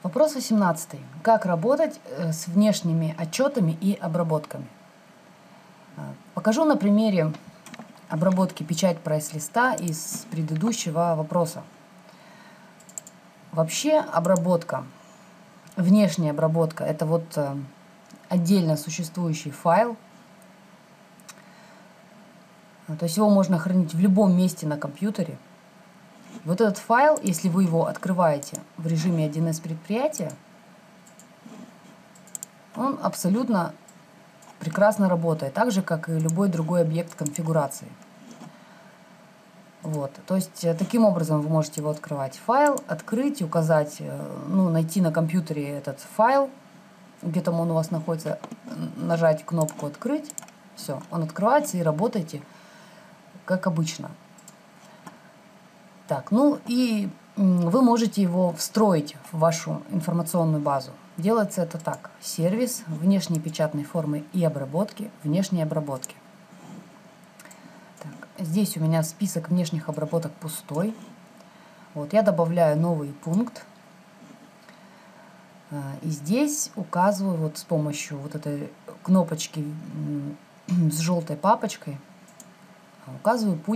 Вопрос 18. Как работать с внешними отчетами и обработками? Покажу на примере обработки печать прайс-листа из предыдущего вопроса. Вообще обработка, внешняя обработка, это вот отдельно существующий файл. То есть его можно хранить в любом месте на компьютере. Вот этот файл, если вы его открываете в режиме 1С предприятия, он абсолютно прекрасно работает, так же, как и любой другой объект конфигурации. Вот. То есть таким образом вы можете его открывать. Файл, открыть, указать, найти на компьютере этот файл, где там он у вас находится, нажать кнопку «Открыть». Все, он открывается, и работаете как обычно. Так, и вы можете его встроить в вашу информационную базу. Делается это так. Сервис внешней печатной формы и обработки, внешней обработки. Так, здесь у меня список внешних обработок пустой. Вот, я добавляю новый пункт. И здесь указываю вот с помощью вот этой кнопочки с желтой папочкой, указываю путь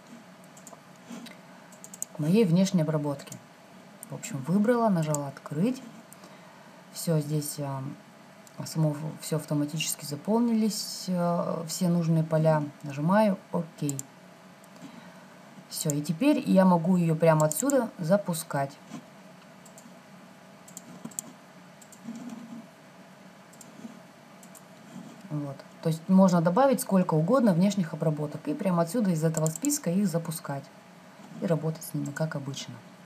к моей внешней обработке. В общем, выбрала, нажала «Открыть». Все, здесь все автоматически заполнились, все нужные поля. Нажимаю «Ок». Все, и теперь я могу ее прямо отсюда запускать. Вот. То есть можно добавить сколько угодно внешних обработок и прямо отсюда из этого списка их запускать и работать с ними как обычно.